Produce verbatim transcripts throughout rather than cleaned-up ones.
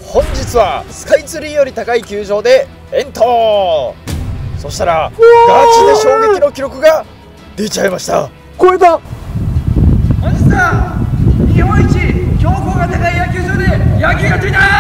本日はスカイツリーより高い球場で遠投。そしたらガチで衝撃の記録が出ちゃいました。 超えた。 本日は日本一標高が高い野球場で野球ができた。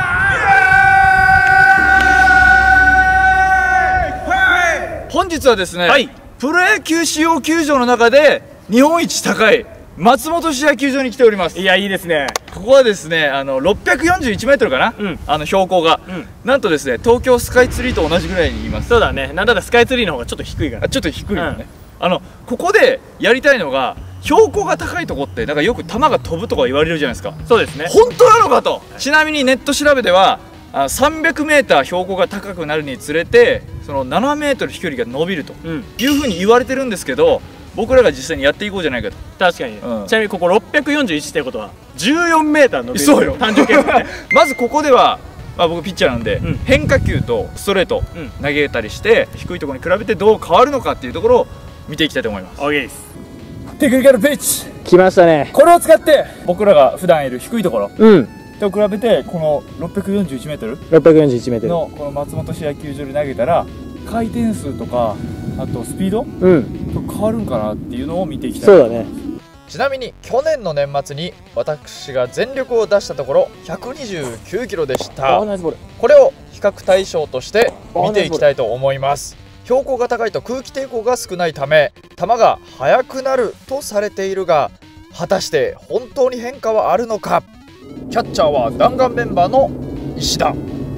本日はですね、 はい、 プロ野球使用球場の中で日本一高い松本市野球場に来ております。 いや、いいですね。 ここはですね、あのろっぴゃくよんじゅういちメートルかな、うん、あの標高が、うん、なんとですね、東京スカイツリーと同じぐらいにいます。 そうだね。なんだったらスカイツリーの方がちょっと低いから。 あ、ちょっと低いよね、うん、あのここでやりたいのが、標高が高いとこってなんかよく球が飛ぶとか言われるじゃないですか。 そうですね。 本当なのかと。ちなみにネット調べではあさんびゃくメーター標高が高くなるにつれてそのななメートル飛距離が伸びるというふうに言われてるんですけど、僕らが実際にやっていこうじゃないかと。 確かに、うん、ちなみにこころっぴゃくよんじゅういちってことはじゅうよんメーター伸びる。 そうよ、 単純計算ね。 まずここでは、まあ、僕ピッチャーなんで、うん、変化球とストレート投げたりして、うん、低いところに比べてどう変わるのかっていうところを見ていきたいと思います。 OK です。 テクニカルピッチ来ましたね。 これを使って僕らが普段いる低いところ、 うんと比べてこのろっぴゃくよんじゅういちメートルろっぴゃくよんじゅういちメートルのこの松本市野球場で投げたら回転数とかあとスピード、うん、と変わるんかなっていうのを見ていきたい。 そうだね。 ちなみに去年の年末に私が全力を出したところひゃくにじゅうきゅうキロでした。これを比較対象として見ていきたいと思います。標高が高いと空気抵抗が少ないため球が速くなるとされているが、果たして本当に変化はあるのか。キャッチャーは弾丸メンバーの石田。 ひ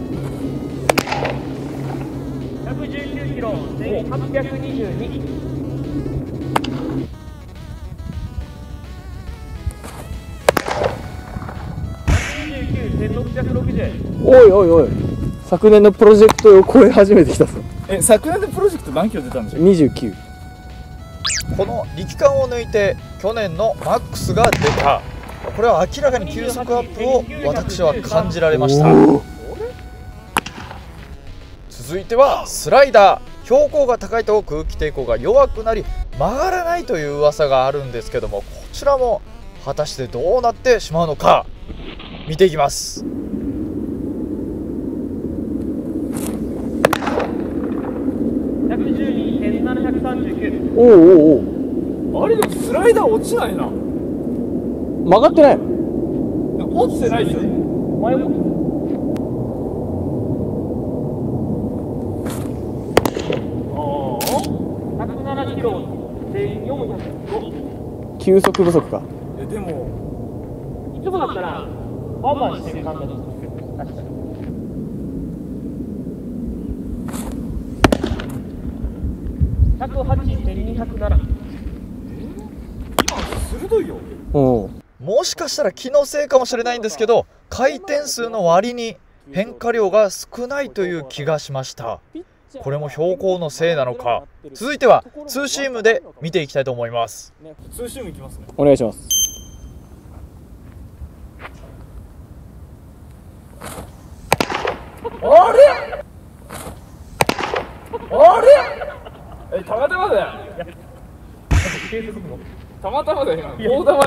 ゃくじゅうきゅうキロ、せんはっぴゃくにじゅうに。 おいおいおい、昨年のプロジェクトを超え始めてきたぞ。 え、昨年のプロジェクト何キロ出たんでしょう。 にじゅうきゅう。 この力感を抜いて去年のマックスが出た。これは明らかに球速アップを私は感じられました。続いてはスライダー。標高が高いと空気抵抗が弱くなり曲がらないという噂があるんですけども、こちらも果たしてどうなってしまうのか見ていきます。 ひゃくじゅうにてんななひゃくさんじゅうきゅう。 おうおうおう。 あれでもスライダー落ちないな。 曲がってない。 落ちてないですよ。 前もひゃくななキロ、せんよんひゃくご。 球速不足か。 え、でもいつもだったらバンバンしてる感じです。確かに。ひゃくはち、せんにひゃくなな。 今鋭いよ。 うん。 もしかしたら気のせいかもしれないんですけど、回転数の割に変化量が少ないという気がしました。これも標高のせいなのか。続いてはツーシームで見ていきたいと思います。 ツーシームいきますね。 お願いします。 あれあれえ、たまたまだよ。たまたまだよ。大玉や。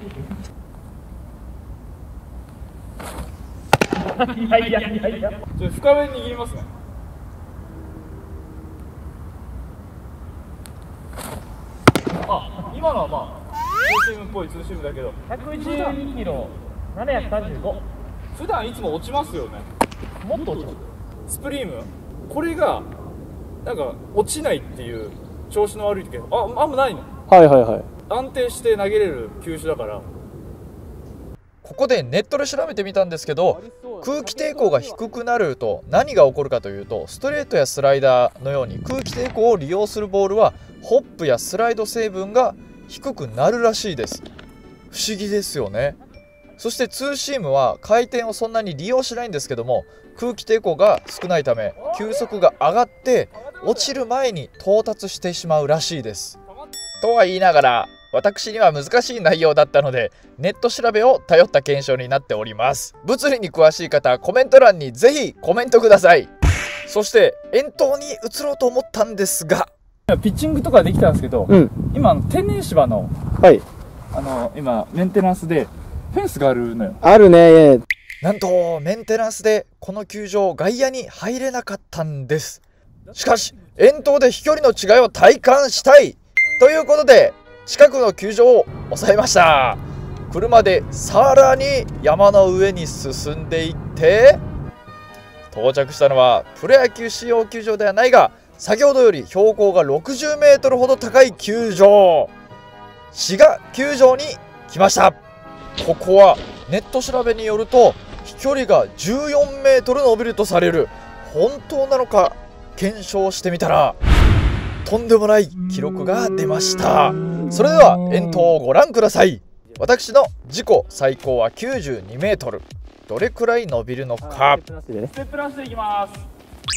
いやいやいやいや。 ちょっと深めに握りますね。あ、今のはまあツーシームっぽいツーシームだけど、 ひゃくじゅうにキロ、ななひゃくさんじゅうご。 普段いつも落ちますよね。 もっと落ちる。 スプリーム、これがなんか落ちないっていう調子の悪い時、あ、あんまないの。 はいはいはい。 安定して投げれる球種だから。 ここでネットで調べてみたんですけど、空気抵抗が低くなると何が起こるかというと、ストレートやスライダーのように空気抵抗を利用するボールはホップやスライド成分が低くなるらしいです。不思議ですよね。そしてツーシームは回転をそんなに利用しないんですけども、空気抵抗が少ないため球速が上がって落ちる前に到達してしまうらしいです。とは言いながら私には難しい内容だったのでネット調べを頼った検証になっております。物理に詳しい方はコメント欄にぜひコメントください。そして遠投に移ろうと思ったんですが、 ピッチングとかできたんですけど、うん、今天然芝の、 はい、 あの今メンテナンスでフェンスがあるのよ。 あるね。 なんとメンテナンスでこの球場外野に入れなかったんです。しかし遠投で飛距離の違いを体感したいということで近くの球場を抑えました。車でさらに山の上に進んでいって到着したのはプロ野球仕様球場ではないが先ほどより標高がろくじゅうメートルほど高い球場、滋賀球場に来ました。ここはネット調べによると飛距離がじゅうよんメートル伸びるとされる。本当なのか検証してみたらとんでもない記録が出ました。それでは遠投をご覧ください。私の自己最高はきゅうじゅうにメートル。どれくらい伸びるのか。 ステステップランスでいきます。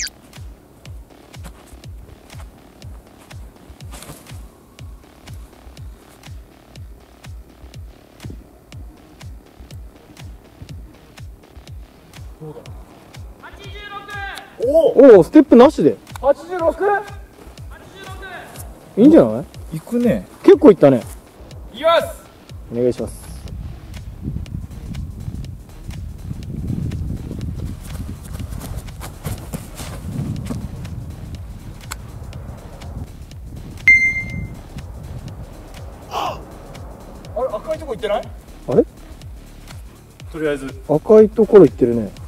おお、ステップなしではちじゅうろく。 いいんじゃない？ 行くね。 結構いったね。 いきます。 お願いします。 あれ、赤いとこ行ってない？ あれ？ とりあえず赤いところ行ってるね。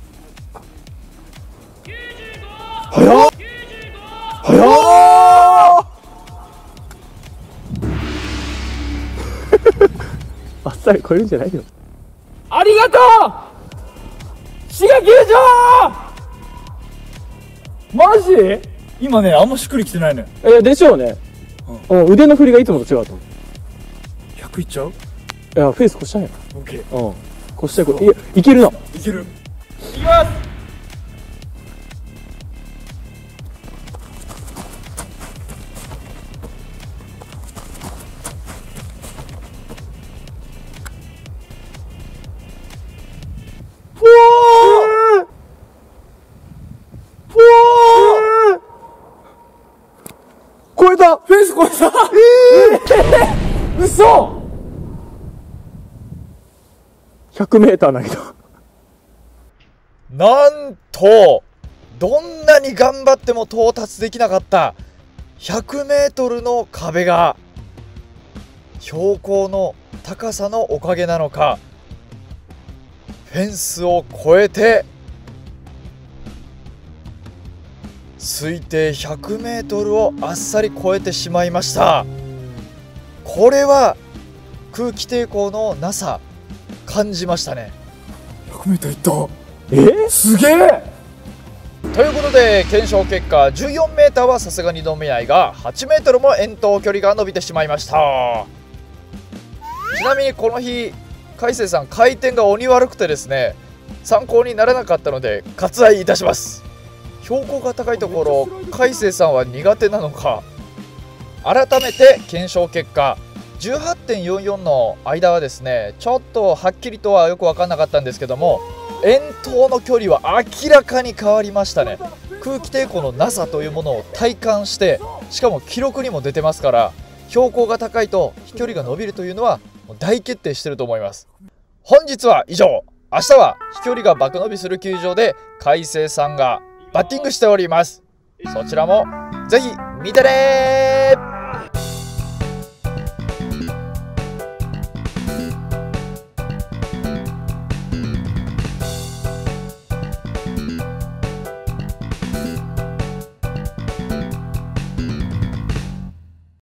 早っ早っあっさり超えるんじゃないよ。 ありがとう滋賀球場。マジ？ 今ねあんましっくりきてないのよ。 いやでしょうね、うん、腕の振りがいつもと違うと思う。 ひゃくいっちゃう？ いやフェイス越したんや。 オッケー。 うん越したいこいやいけるな。 いける。 いきます。 超えた。 フェンス越えた。えー、嘘。 ひゃくメーター投げた。 なんとどんなに頑張っても到達できなかったひゃくメートルの壁が標高の高さのおかげなのかフェンスを越えて推定ひゃくメートルをあっさり越えてしまいました。これは空気抵抗のなさ感じましたね。 ひゃくメートルいった。 えすげえ。 ということで検証結果じゅうよんメーターはさすがに伸びないがはちメートルも遠投距離が伸びてしまいました。ちなみにこの日海星さん回転が鬼悪くてですね参考にならなかったので割愛いたします。標高が高いところ海星さんは苦手なのか。改めて検証結果 じゅうはちてんよんよん の間はですねちょっとはっきりとはよく分かんなかったんですけども遠投の距離は明らかに変わりましたね。空気抵抗のなさというものを体感してしかも記録にも出てますから標高が高いと飛距離が伸びるというのはもう大決定してると思います。本日は以上。明日は飛距離が爆伸びする球場で海星さんがバッティングしております。そちらもぜひ見てねー。